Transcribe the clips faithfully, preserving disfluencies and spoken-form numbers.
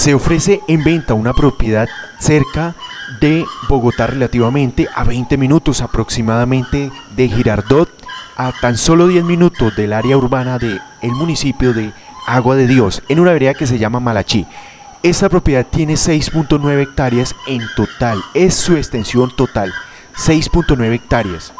Se ofrece en venta una propiedad cerca de Bogotá, relativamente a veinte minutos aproximadamente de Girardot, a tan solo diez minutos del área urbana del municipio de Agua de Dios, en una vereda que se llama Malachí. Esta propiedad tiene seis punto nueve hectáreas en total, es su extensión total, seis punto nueve hectáreas.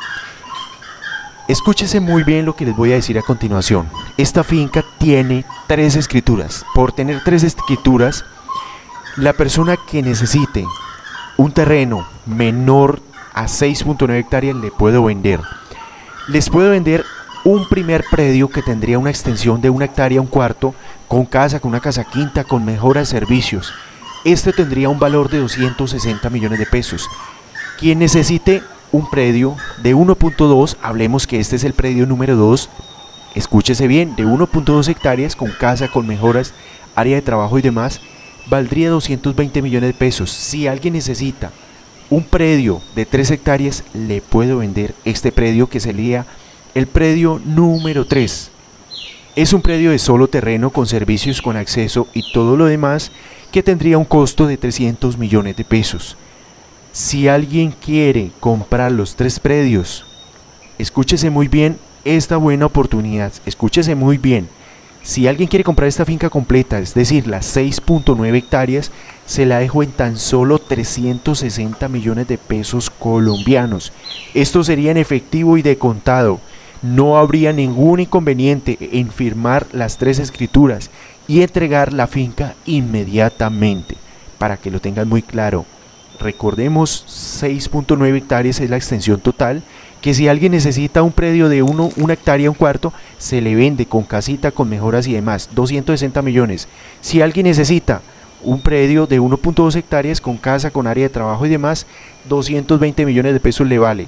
Escúchese muy bien lo que les voy a decir a continuación. Esta finca tiene tres escrituras. Por tener tres escrituras, la persona que necesite un terreno menor a seis punto nueve hectáreas le puedo vender. Les puedo vender un primer predio que tendría una extensión de una hectárea, un cuarto, con casa, con una casa quinta, con mejoras de servicios. Este tendría un valor de doscientos sesenta millones de pesos. Quien necesite un predio de uno punto dos, hablemos que este es el predio número dos, escúchese bien, de uno punto dos hectáreas, con casa, con mejoras, área de trabajo y demás, valdría doscientos veinte millones de pesos. Si alguien necesita un predio de tres hectáreas, le puedo vender este predio, que sería el predio número tres. Es un predio de solo terreno, con servicios, con acceso y todo lo demás, que tendría un costo de trescientos millones de pesos. Si alguien quiere comprar los tres predios, escúchese muy bien esta buena oportunidad, escúchese muy bien. Si alguien quiere comprar esta finca completa, es decir, las seis punto nueve hectáreas, se la dejo en tan solo trescientos sesenta millones de pesos colombianos. Esto sería en efectivo y de contado. No habría ningún inconveniente en firmar las tres escrituras y entregar la finca inmediatamente, para que lo tengan muy claro. Recordemos, seis punto nueve hectáreas es la extensión total, que si alguien necesita un predio de uno, una hectárea, un cuarto, se le vende con casita, con mejoras y demás, doscientos sesenta millones. Si alguien necesita un predio de uno punto dos hectáreas, con casa, con área de trabajo y demás, doscientos veinte millones de pesos le vale.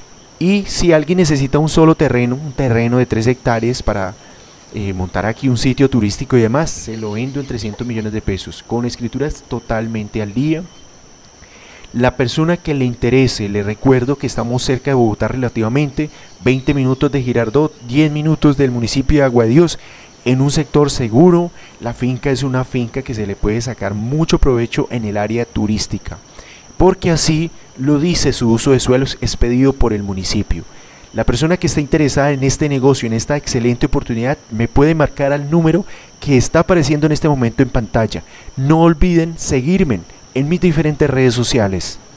Y si alguien necesita un solo terreno, un terreno de tres hectáreas para eh, montar aquí un sitio turístico y demás, se lo vendo en trescientos millones de pesos, con escrituras totalmente al día. La persona que le interese, le recuerdo que estamos cerca de Bogotá relativamente, veinte minutos de Girardot, diez minutos del municipio de Agua de Dios, en un sector seguro. La finca es una finca que se le puede sacar mucho provecho en el área turística, porque así lo dice su uso de suelos expedido por el municipio. La persona que está interesada en este negocio, en esta excelente oportunidad, me puede marcar al número que está apareciendo en este momento en pantalla. No olviden seguirme en mis diferentes redes sociales.